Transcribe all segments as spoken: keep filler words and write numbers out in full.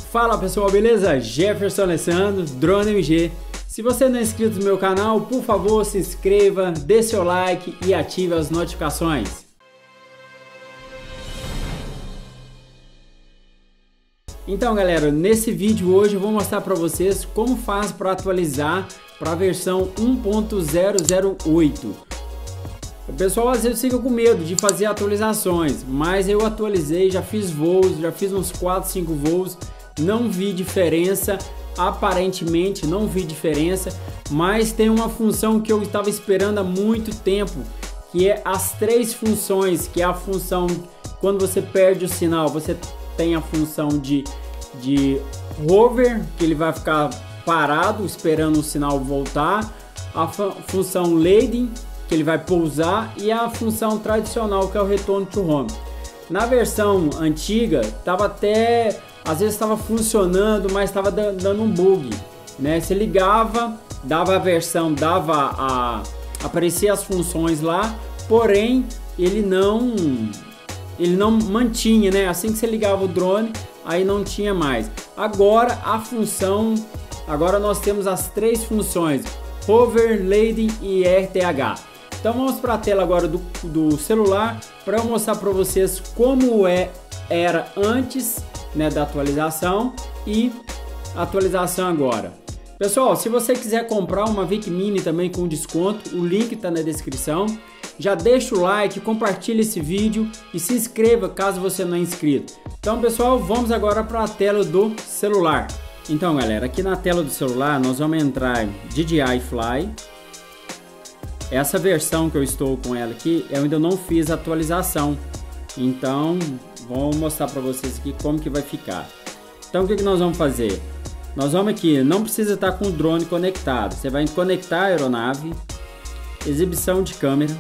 Fala pessoal, beleza? Jefferson Alessandro, Drone M G. Se você não é inscrito no meu canal, por favor se inscreva, dê seu like e ative as notificações. Então galera, nesse vídeo hoje eu vou mostrar para vocês como faz para atualizar para a versão um ponto zero zero oito. O pessoal às vezes fica com medo de fazer atualizações, mas eu atualizei, já fiz voos, já fiz uns quatro, cinco voos, não vi diferença, aparentemente não vi diferença, mas tem uma função que eu estava esperando há muito tempo, que é as três funções, que é a função quando você perde o sinal, você tem a função de, de hover, que ele vai ficar parado esperando o sinal voltar, a função leading, que ele vai pousar, e a função tradicional, que é o return to home. Na versão antiga estava até, às vezes estava funcionando, mas estava dando um bug, né? Você ligava, dava a versão, dava a aparecia as funções lá, porém ele não ele não mantinha, né? Assim que você ligava o drone, aí não tinha mais. Agora a função, agora nós temos as três funções: hover, leading e R T H. Então vamos para a tela agora do, do celular para eu mostrar para vocês como é era antes, né, da atualização e atualização agora. Pessoal, se você quiser comprar uma Vic Mini também com desconto, o link está na descrição. Já deixa o like, compartilha esse vídeo e se inscreva caso você não é inscrito. Então pessoal, vamos agora para a tela do celular. Então galera, aqui na tela do celular nós vamos entrar em D J I Fly. Essa versão que eu estou com ela aqui, eu ainda não fiz a atualização, então vou mostrar para vocês aqui como que vai ficar. Então o que, que nós vamos fazer? Nós vamos aqui, não precisa estar com o drone conectado, você vai conectar a aeronave, exibição de câmera,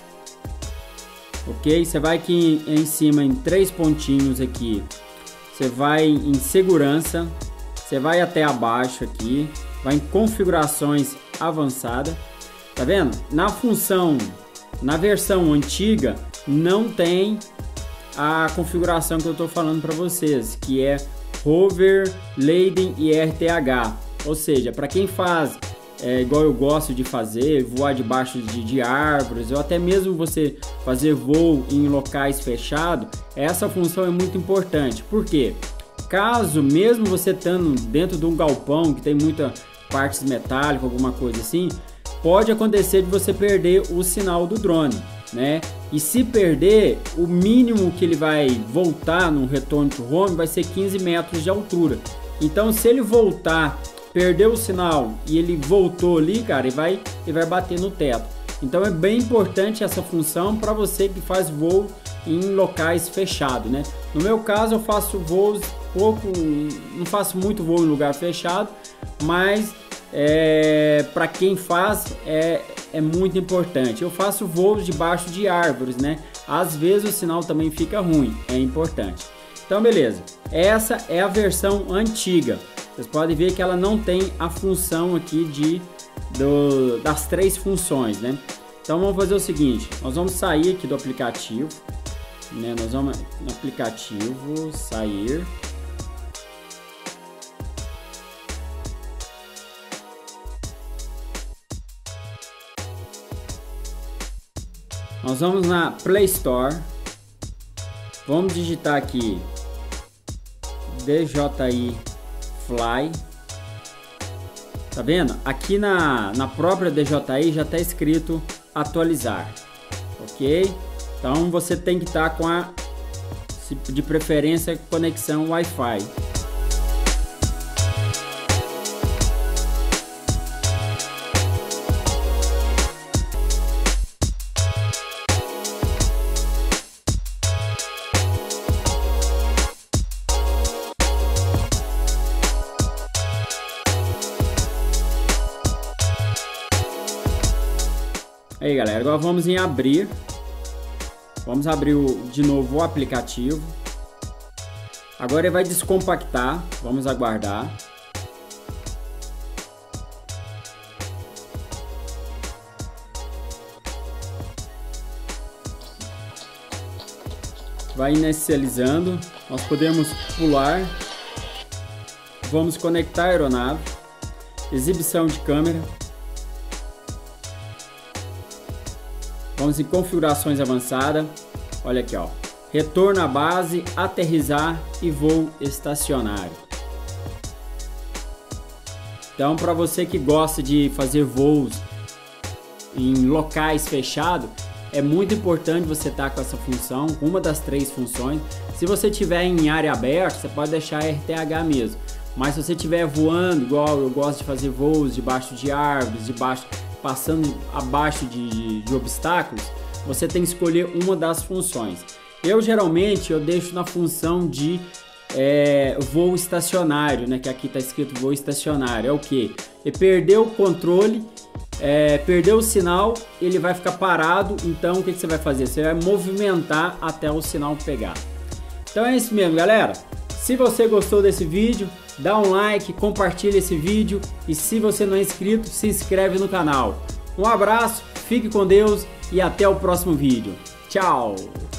ok? Você vai aqui em cima em três pontinhos aqui, você vai em segurança, você vai até abaixo aqui, vai em configurações avançada. Tá vendo? Na função, na versão antiga, não tem a configuração que eu tô falando para vocês, que é hover, leading e R T H. Ou seja, para quem faz é, igual eu gosto de fazer, voar debaixo de, de árvores, ou até mesmo você fazer voo em locais fechados, essa função é muito importante. Por quê? Caso mesmo você estando dentro de um galpão que tem muita partes metálicas, alguma coisa assim, pode acontecer de você perder o sinal do drone, né? E se perder, o mínimo que ele vai voltar no return to home vai ser quinze metros de altura. Então, se ele voltar, perdeu o sinal e ele voltou ali, cara, ele vai, ele vai bater no teto. Então, é bem importante essa função para você que faz voo em locais fechados, né? No meu caso, eu faço voos pouco, não faço muito voo em lugar fechado, mas É, para quem faz é, é muito importante. Eu faço voos debaixo de árvores, né? Às vezes o sinal também fica ruim, é importante. Então beleza, essa é a versão antiga. Vocês podem ver que ela não tem a função aqui de, do, das três funções, né? Então vamos fazer o seguinte, nós vamos sair aqui do aplicativo, né? Nós vamos no aplicativo, sair. Nós vamos na Play Store, vamos digitar aqui D J I Fly, tá vendo? Aqui na, na própria D J I já está escrito atualizar, ok? Então você tem que estar com a, de preferência, conexão Wi-Fi. Aí galera, agora vamos em abrir, vamos abrir o, de novo o aplicativo. Agora ele vai descompactar, vamos aguardar. vai inicializando, nós podemos pular Vamos conectar a aeronave, exibição de câmera, vamos em configurações avançadas, olha aqui ó, retorno à base, aterrissar e voo estacionário. Então para você que gosta de fazer voos em locais fechados, é muito importante você estar com essa função, com uma das três funções. Se você estiver em área aberta, você pode deixar R T H mesmo. Mas se você estiver voando, igual eu gosto de fazer voos debaixo de árvores, debaixo, passando abaixo de, de, de obstáculos, você tem que escolher uma das funções. Eu geralmente eu deixo na função de é, voo estacionário, né? Que aqui está escrito voo estacionário. É o que? E perdeu o controle, é, perdeu o sinal, ele vai ficar parado. Então o que, que você vai fazer? Você vai movimentar até o sinal pegar. Então é isso mesmo, galera. Se você gostou desse vídeo, dá um like, compartilha esse vídeo e se você não é inscrito, se inscreve no canal. Um abraço, fique com Deus e até o próximo vídeo. Tchau!